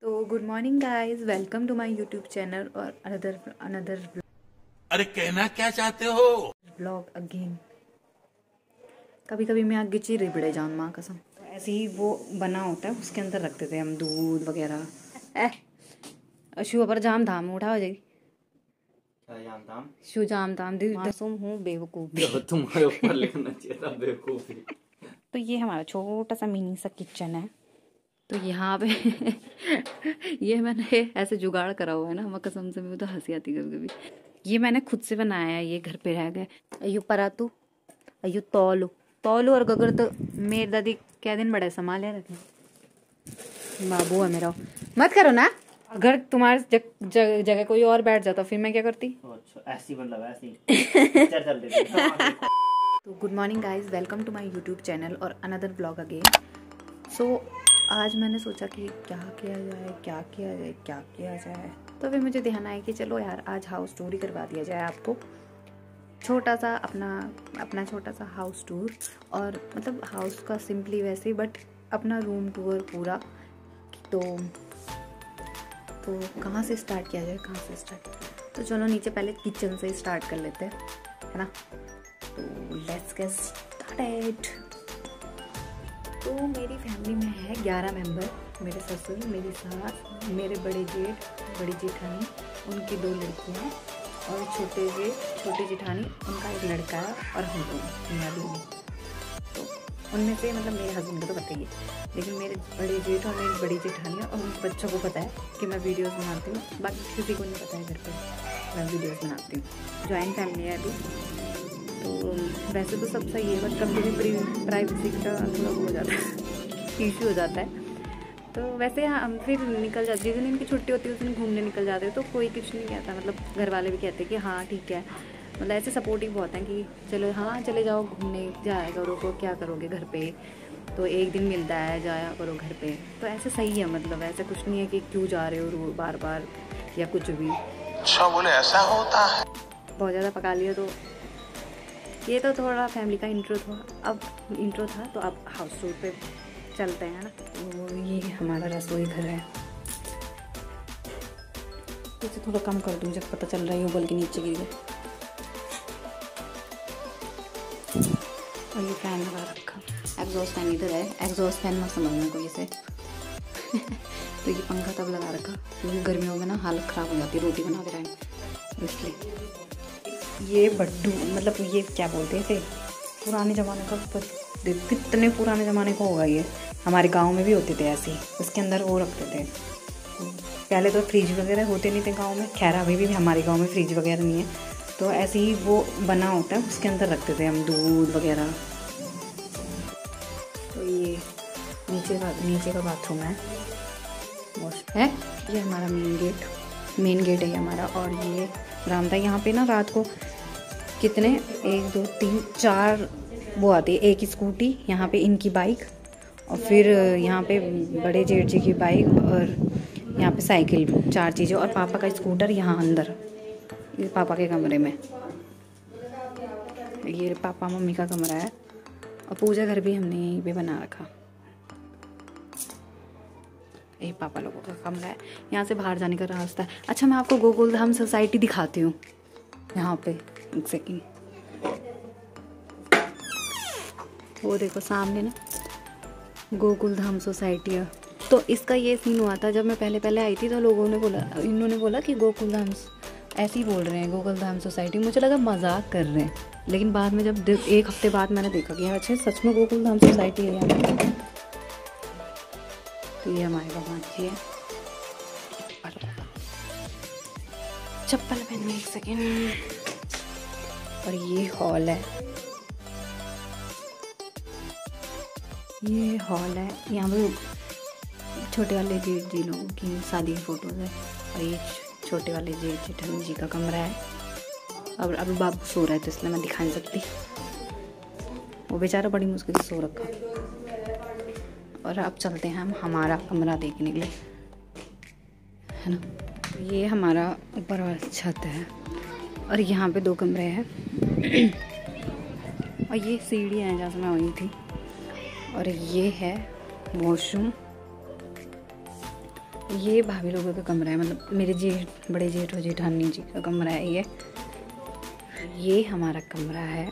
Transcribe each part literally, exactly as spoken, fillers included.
तो good morning guys, welcome to my YouTube channel और another another अरे कहना क्या चाहते हो ब्लॉग अगेन। कभी कभी मैं आगे चिरी बड़े जान माँ कसम। तो ऐसे ही वो बना होता है, उसके अंदर रखते थे हम दूध वगैरह। ए शू पर जाम धाम उठा हो जाएगी। शू जाम धाम दी मासूम हूँ बेवकूफ़। तुम्हारे ऊपर लिखना चाहिए था बेवकूफ़ी। तो ये हमारा छोटा सा मिनी सा किचन है। तो यहाँ पे ये मैंने ऐसे जुगाड़ करा हुआ है ना, मैं कसम से मुझे तो हंसी आती है कभी कभी। ये मैंने खुद से बनाया है, ये घर पे रह गए। अयो परातू अयो तौलू तौलू और गगर तो मेरी दादी क्या दिन बड़े संभाले रखे। बाबू है मेरा, मत करो ना। अगर तुम्हारे जग, जग, जगह कोई और बैठ जाता फिर मैं क्या करती। अच्छा ऐसी मतलब ऐसी चल चल दे। तो good morning guys, welcome to my YouTube channel और अनदर ब्लॉग अगेन। सो आज मैंने सोचा कि क्या किया जाए क्या किया जाए क्या किया जाए तो फिर मुझे ध्यान आया कि चलो यार आज हाउस टूर ही करवा दिया जाए आपको। छोटा सा अपना अपना छोटा सा हाउस टूर, और मतलब हाउस का सिंपली वैसे, बट अपना रूम टूर पूरा। तो तो कहाँ से स्टार्ट किया जाए कहाँ से स्टार्ट तो चलो नीचे पहले किचन से स्टार्ट कर लेते हैं, है ना। तो लेट्स गेट स्टार्टेड। तो मेरी फैमिली में है ग्यारह मेंबर। मेरे ससुर, मेरी सास, मेरे बड़े जेठ, बड़ी जेठानी, उनकी दो लड़कियाँ और छोटे जेठ छोटी जेठानी, उनका एक लड़का है और हम लोग मेरा बीवी। तो उनमें से मतलब मेरे हस्बैंड को तो पता ही है, लेकिन मेरे बड़े जेठ और मेरी बड़ी जेठानी और उन बच्चों को पता है कि मैं वीडियोस बनाती हूँ। बाकी किसी को नहीं पता है घर पर मैं वीडियोस बनाती हूँ। जॉइंट फैमिली है अभी। तो वैसे तो सब सही है, बट कभी भी प्राइवेसी का थोड़ा हो जाता है, इशू हो जाता है। तो वैसे हम फिर निकल जाते, जिस दिन इनकी छुट्टी होती है उस दिन घूमने निकल जाते हैं, तो कोई कुछ नहीं कहता। मतलब घर वाले भी कहते हैं कि हाँ ठीक है, मतलब ऐसे सपोर्टिव बहुत हैं कि चलो हाँ चले जाओ घूमने, जाया करो को क्या करोगे घर पे, तो एक दिन मिलता है जाया करो घर पे। तो ऐसे सही है, मतलब ऐसे कुछ नहीं है कि क्यों जा रहे हो बार बार या कुछ भी। अच्छा बोले ऐसा होता है। बहुत ज़्यादा पका लिया। तो ये तो थोड़ा फैमिली का इंट्रो था, अब इंट्रो था तो अब हाउस टूर पे चलते हैं ना। तो ये हमारा रसोई घर है। इसे थोड़ा कम कर दूँ जब पता चल रहा है वो बल्कि नीचे गिर गया। और ये फैन लगा रखा, एग्जॉस्ट फैन इधर है। एग्जॉस्ट फैन मत समझना कोई इसे। तो ये पंखा तब लगा रखा क्योंकि गर्मियों में ना हालत ख़राब हो जाती है रोटी बनाते टाइम, इसलिए। ये बड्डू मतलब ये क्या बोलते थे, पुराने ज़माने का, कितने पुराने ज़माने का होगा ये। हमारे गांव में भी होते थे ऐसे ही, इसके अंदर वो रखते थे। पहले तो फ्रिज वगैरह होते नहीं थे गांव में, खैर अभी भी हमारे गांव में फ्रिज वगैरह नहीं है। तो ऐसे ही वो बना होता है, उसके अंदर रखते थे हम दूध वगैरह। तो ये नीचे का नीचे का बाथरूम है, वॉश है। ये हमारा मेन गेट मेन गेट है ये हमारा। और ये बरामदा। यहाँ पे ना रात को कितने एक दो तीन चार वो आती है, एक स्कूटी, यहाँ पे इनकी बाइक, और फिर यहाँ पे बड़े जेठ जी की बाइक, और यहाँ पे साइकिल, चार चीज़ें, और पापा का स्कूटर यहाँ अंदर, ये पापा के कमरे में। ये पापा मम्मी का कमरा है, और पूजा घर भी हमने यहीं पे बना रखा। ये पापा लोगों का कमरा है। यहाँ से बाहर जाने का रास्ता है। अच्छा मैं आपको गोकुल धाम सोसाइटी दिखाती हूँ। यहाँ पे एक सेकेंड, वो देखो सामने ना गोकुल धाम सोसाइटी है। तो इसका ये सीन हुआ था जब मैं पहले पहले आई थी, तो लोगों ने बोला, इन्होंने बोला कि गोकुल धाम, ऐसे ही बोल रहे हैं गोकुल धाम सोसाइटी। मुझे लगा मजाक कर रहे हैं, लेकिन बाद में जब एक हफ्ते बाद मैंने देखा कि अच्छा सच में गोकुल धाम सोसाइटी है यहाँ। तो ये हमारे भगवान जी है। चप्पल पहन एक सेकेंड। और ये हॉल है, ये हॉल है। यहाँ पे छोटे वाले जेठ जी लोगों की शादी की फोटोज है, और ये छोटे वाले जेठ जेठानी जी का कमरा है। अब अब बाबू सो रहा है तो इसलिए मैं दिखा नहीं सकती, वो बेचारा बड़ी मुश्किल से सो रखा। और अब चलते हैं हम हमारा कमरा देखने के लिए, है ना। ये हमारा ऊपर वाला छत है, और यहाँ पे दो कमरे हैं, और ये सीढ़ियाँ हैं जहाँ से मैं आई थी। और ये है वॉशरूम, ये भाभी लोगों का कमरा है, मतलब मेरे जेठ बड़े जेठ और जेठानी जी का कमरा है ये। ये हमारा कमरा है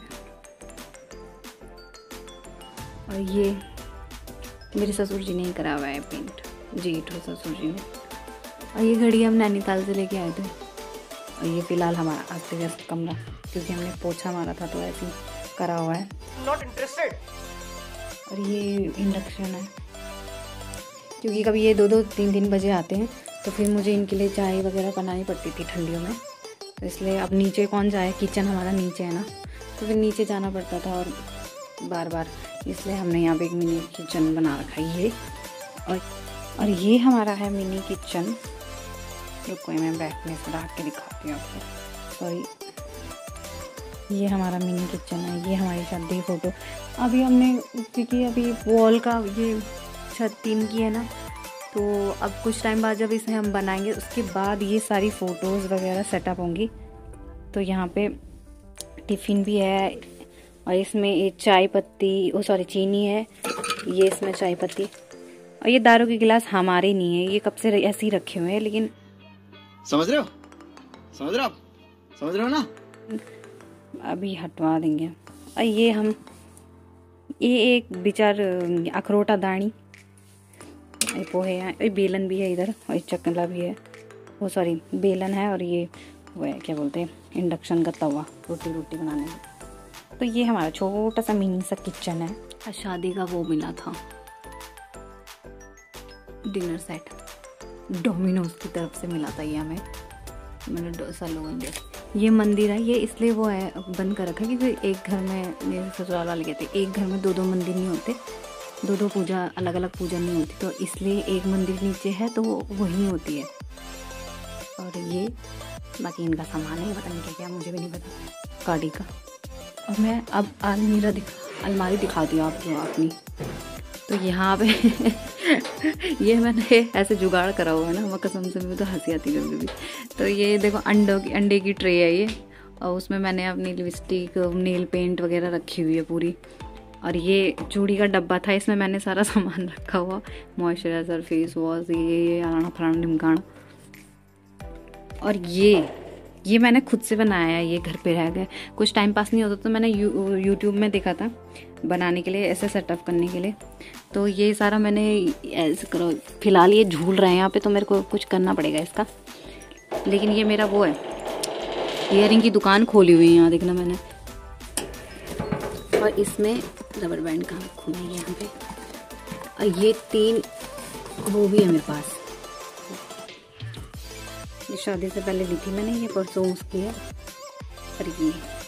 और ये मेरे ससुर जी ने ही करा हुआ है पेंट, जेठ और ससुर जी ने। और ये घड़ी हम नैनीताल से लेके आए थे। और ये फिलहाल हमारा अस्त व्यस्त कमरा, क्योंकि हमने पोछा मारा था तो ऐसे ही करा हुआ है। Not interested. और ये इंडक्शन है, क्योंकि कभी ये दो दो तीन तीन बजे आते हैं तो फिर मुझे इनके लिए चाय वगैरह बनानी पड़ती थी ठंडियों में, तो इसलिए अब नीचे कौन जाए, किचन हमारा नीचे है ना, तो फिर नीचे जाना पड़ता था और बार बार, इसलिए हमने यहाँ पे एक मिनी किचन बना रखा है ये। और और ये हमारा है मिनी किचन। रुको मैं बैठने से ढाक के दिखाती हूँ आपको, सॉरी। ये हमारा मिनी किचन है, ये हमारी शादी की फ़ोटो। अभी हमने, क्योंकि अभी वॉल का ये छत तीन की है ना, तो अब कुछ टाइम बाद जब इसे हम बनाएंगे उसके बाद ये सारी फ़ोटोज़ वगैरह सेटअप होंगी। तो यहाँ पे टिफ़िन भी है और इसमें एक चाय पत्ती, ओ सॉरी चीनी है, ये इसमें चाय पत्ती। और ये दारू के गिलास हमारे नहीं है, ये कब से ऐसे ही रखे हुए हैं, लेकिन समझ रहे हो समझ रहे हो आप समझ रहे हो ना, अभी हटवा देंगे। और ये हम ये एक बिचार अखरोटा दानी, ये पोहे हैं, ये बेलन भी है इधर, और एक चकला भी है, वो सॉरी बेलन है, और ये वो है क्या बोलते हैं इंडक्शन का तवा रोटी रोटी बनाने में। तो ये हमारा छोटा सा मिनी सा किचन है। और शादी का वो मिला था डिनर सेट, डोमिनोज की तरफ से मिला था ये हमें, मैंने डोसा लोगों ने। ये मंदिर है, ये इसलिए वो है बंद कर रखा है क्योंकि एक घर में, मेरे ससुराल वाले कहते एक घर में दो दो मंदिर नहीं होते, दो दो पूजा अलग अलग पूजा नहीं होती, तो इसलिए एक मंदिर नीचे है तो वही होती है। और ये बाकी इनका सामान है, पता नहीं क्या क्या, मुझे भी नहीं पता, गाड़ी का। और मैं अब अलमीरा दिखा अलमारी दिखाती हूँ आपको अपनी। तो यहाँ पे ये मैंने ऐसे जुगाड़ करा हुआ है ना, मैं कसम से मुझे तो हंसी आती है कभी भी। तो ये देखो अंडों की अंडे की ट्रे है ये, और उसमें मैंने अपनी लिपस्टिक, नेल पेंट वगैरह रखी हुई है पूरी। और ये चूड़ी का डब्बा था, इसमें मैंने सारा सामान रखा हुआ, मॉइस्चराइज़र, फेस वॉश, ये ये आना फलाना ढिमकाना। और ये ये मैंने खुद से बनाया है, ये घर पे रह गए, कुछ टाइम पास नहीं होता तो मैंने यू यूट्यूब में देखा था बनाने के लिए, ऐसे सेटअप करने के लिए। तो ये सारा मैंने ऐसे करो, फिलहाल ये झूल रहे हैं यहाँ पे, तो मेरे को कुछ करना पड़ेगा इसका। लेकिन ये मेरा वो है, ईयरिंग की दुकान खोली हुई है यहाँ, देखना मैंने। और इसमें रबर बैंड कहाँ खुले हैं यहाँ पे। और ये तीन वो भी है मेरे पास, ये शादी से पहले ली थी मैंने, ये परसों उसकी है। और ये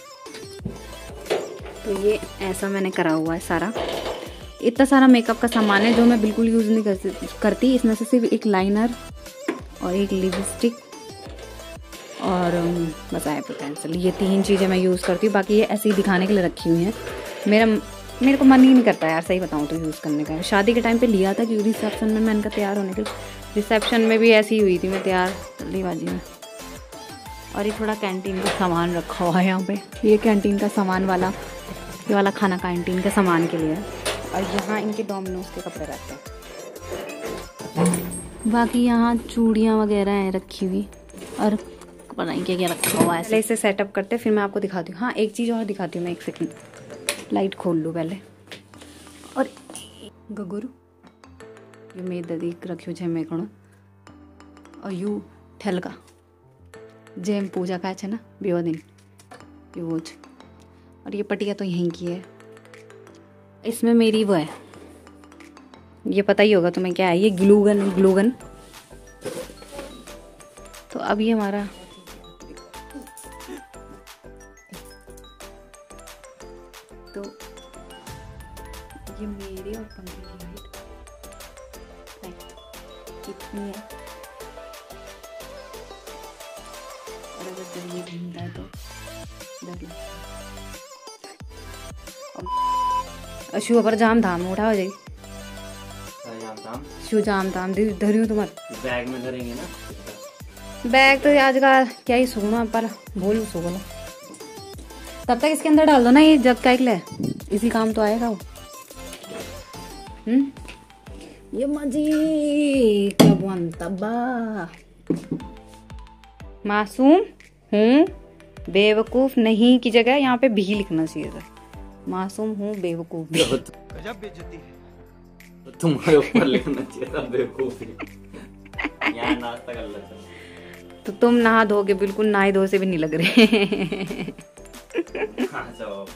तो ये ऐसा मैंने करा हुआ है सारा। इतना सारा मेकअप का सामान है जो मैं बिल्कुल यूज़ नहीं कर करती। इसमें से सिर्फ एक लाइनर और एक लिपस्टिक और बस आई पेंसिल, ये तीन चीज़ें मैं यूज़ करती हूँ। बाकी ये ऐसे ही दिखाने के लिए रखी हुई हैं। मेरा मेरे को मन ही नहीं करता यार, सही बताऊँ तो यूज़ करने का। शादी के टाइम पे लिया था क्योंकि रिसेप्शन में मैंने कहा तैयार होने के, रिसेप्शन में भी ऐसी हुई थी मैं तैयार जल्दीबाजी में। और ये थोड़ा कैंटीन का सामान रखा हुआ है यहाँ पे, ये कैंटीन का सामान वाला, ये वाला खाना कैंटीन के सामान के लिए है। और यहाँ इनके डोमिनोज के कपड़े रहते हैं। बाकी यहाँ चूड़ियाँ वगैरह हैं रखी हुई, और पता नहीं क्या क्या रखा हुआ है। पहले इसे सेटअप करते फिर मैं आपको दिखाती हूँ। हाँ एक चीज़ और दिखाती हूँ मैं, एक सेकंड लाइट खोल लूँ पहले। और गगुरु ये मेरी ददी रखी हुई में कणो, और यू ठेलका जेम पूजा का है ना बेवा दिन यूज। और ये पटिया तो यहीं की है। इसमें मेरी वो है, ये पता ही होगा तुम्हें क्या है, ये ग्लूगन ग्लूगन। तो अब ये हमारा तो ये मेरे और पंखे की लाइट कितनी है, और अगर जब ये घूमता है तो डर शू पर जाम धाम उठा हो जाएगी, शू जाम धाम धरी हूँ तुम्हारे बैग में धरेंगे ना। बैग तो आज का क्या ही सुगुना, पर भूल सुगुना। तब तक इसके अंदर डाल दो ना ये जग का, एक ले इसी काम तो आएगा वो। हम्म ये मजी कब तब्बा मासूम हूँ बेवकूफ नहीं की जगह यहाँ पे भी लिखना चाहिए था। मासूम हूँ बेवकूफ भी। गजब बेइज्जती है। तुम्हारे ऊपर लिखना चाहिए था बेवकूफ। यहाँ नाश्ता कर लेते। तो तुम नहा धोगे बिल्कुल नहाए धो से भी नहीं लग रहे। हाँ,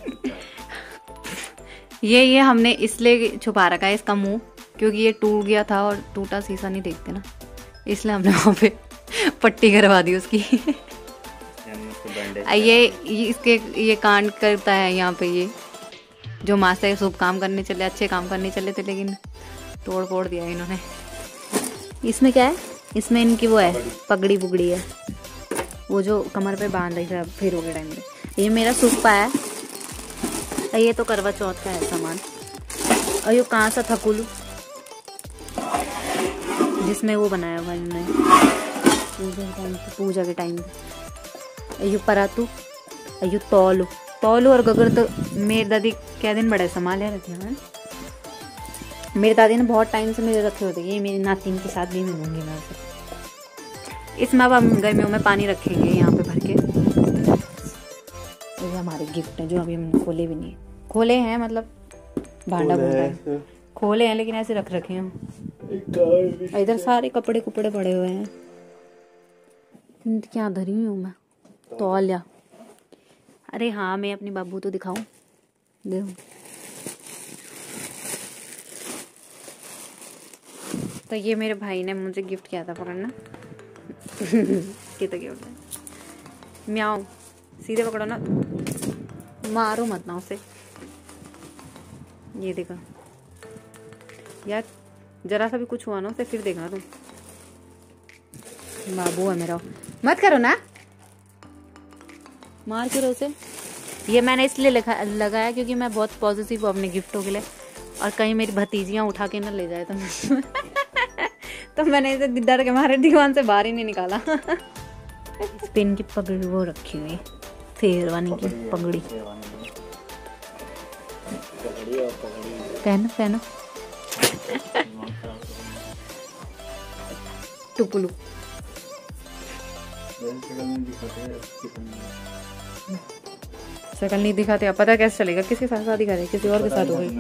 ये ये हमने इसलिए छुपा रखा है इसका मुंह, क्योंकि ये टूट गया था और टूटा शीशा नहीं देखते ना, इसलिए हमने वहाँ पे पट्टी करवा दी उसकी। ये, ये इसके ये कांड करता है यहाँ पे, ये जो मास्टर शुभ काम करने चले, अच्छे काम करने चले थे, लेकिन तोड़ फोड़ दिया इन्होंने। इसमें क्या है, इसमें इनकी वो है पगड़ी पुगड़ी है, वो जो कमर पे बांध रही थी फिर हो गए टाइम पे। ये मेरा सुप्पा है, ये तो करवा चौथ का है सामान। और ये कहाँ सा थकुलू जिसमें वो बनाया हुआ इन्होंने पूजा के टाइम पे, पूजा के टाइम पे। अयो परातू, अयो तौलू तौलू और गगर तो मेरी दादी क्या दिन बड़े संभाल रखे हैं। मेरी दादी ने बहुत टाइम से मेरे रखे होते, ये मेरी नातिन के साथ भी मिलूंगी मैं उसे। इसमें अब हम गर्मियों में पानी रखेंगे यहाँ पे भर के। ये हमारे गिफ्ट हैं जो अभी हम खोले भी नहीं, खोले हैं मतलब भांडा भूंडा खोले हैं, लेकिन ऐसे रख रखे हैं। इधर सारे कपड़े कुपड़े पड़े हुए हैं। क्या धरी हुई हूँ मैं, तौलिया। अरे हाँ, मैं अपनी बाबू तो दिखाऊं, देखो। तो ये मेरे भाई ने मुझे गिफ्ट किया था, पकड़ना। ये तो गिफ्ट है। म्याओ, सीधे पकड़ो ना, मारो मत ना उसे। ये देखो यार, जरा सा भी कुछ हुआ ना उसे फिर देखना तुम। बाबू है मेरा, मत करो ना, मार करो उसे। ये मैंने इसलिए लिखा लगाया क्योंकि मैं बहुत पॉजिटिव हूँ अपने गिफ्टों के लिए, और कहीं मेरी भतीजियाँ उठा के ना ले जाए तो तो मैंने इसे डर के मारे दीवान से बाहर ही नहीं निकाला। स्पिन की पगड़ी वो रखी हुई, शेरवानी की पगड़ी। पहनो पहनो टुकुलू। शकल नहीं दिखाते, आप पता कैसे चलेगा किसके साथ शादी करे, किसी और के साथ हो गई।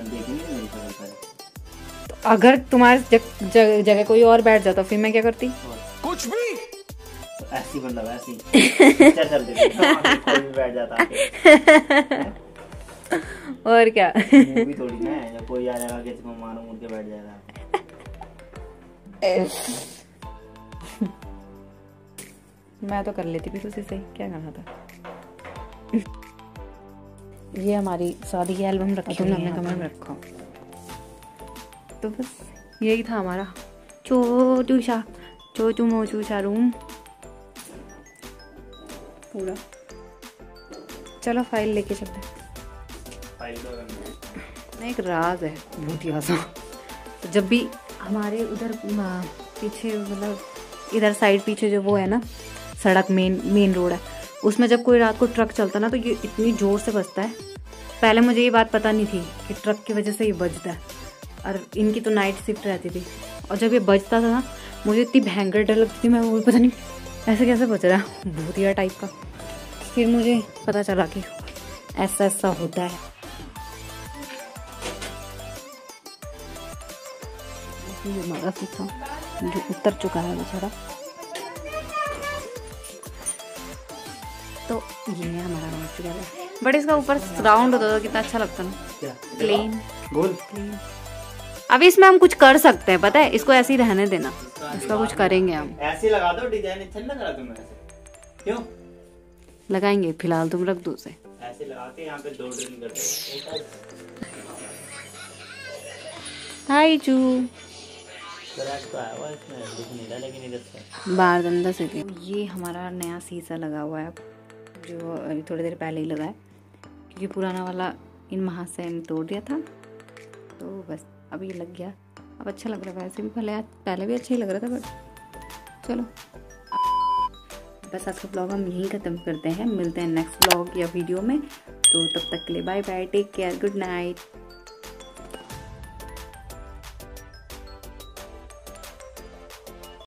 तो अगर तुम्हारे जग, जग, जगह कोई और बैठ जाता फिर मैं क्या करती? कुछ भी ऐसी मतलब ऐसी चल चल कोई भी बैठ जाता। और क्या, मूवी थोड़ी ना है जब कोई आ जाएगा किसी को मारो मुड़ के बैठ जाएगा। मैं तो कर लेती फिर उसी से, क्या करना था। ये हमारी शादी की एल्बम रखी तुमने अपने कमरे में रखा। तो बस यही था हमारा छोटू सा छोटू मोचू सा रूम पूरा। चलो फाइल लेके चलते। फाइल तो एक राज है भूतिया सा। तो जब भी हमारे उधर पीछे मतलब इधर साइड पीछे जो वो है ना सड़क, मेन मेन रोड है, उसमें जब कोई रात को ट्रक चलता ना तो ये इतनी ज़ोर से बजता है। पहले मुझे ये बात पता नहीं थी कि ट्रक की वजह से ये बजता है, और इनकी तो नाइट शिफ्ट रहती थी। और जब ये बजता था ना मुझे इतनी भयंकर डर लगती थी, मैं वो पता नहीं ऐसे कैसे बज रहा है, भूतिया टाइप का। फिर मुझे पता चला कि ऐसा ऐसा होता है। ये हमारा सीखा जो उतर चुका है बेचारा। तो ये है हमारा राउंड चुका है, बट इसका ऊपर राउंड होता तो कितना अच्छा लगता ना, प्लेन गोल प्लेन। अभी इसमें हम कुछ कर सकते हैं, पता है, इसको ऐसे ही रहने देना, इसका कुछ करेंगे हम। ऐसे लगा दो, डिजाइन अच्छा लग रहा तुम्हें ऐसे, क्यों लगाएंगे, फिलहाल तुम रख दो उसे ऐसे लगा के। यहाँ पे दो ड्रिल कर दो। हाय चू क्रैक तो आया हुआ इसमें, दिख नहीं रहा लेकिन इधर से बाहर अंदर से। ये हमारा नया शीशा लगा हुआ है जो अभी थोड़ी देर पहले ही लगा है, क्योंकि पुराना वाला इन महाशय ने तोड़ दिया था, तो बस अब ये लग गया। अब अच्छा लग रहा है, वैसे भी पहले पहले भी अच्छा ही लग रहा था, बट चलो बस आज का ब्लॉग हम यहीं ख़त्म करते हैं। मिलते हैं नेक्स्ट ब्लॉग या वीडियो में, तो तब तक के लिए bye bye, take care, good night.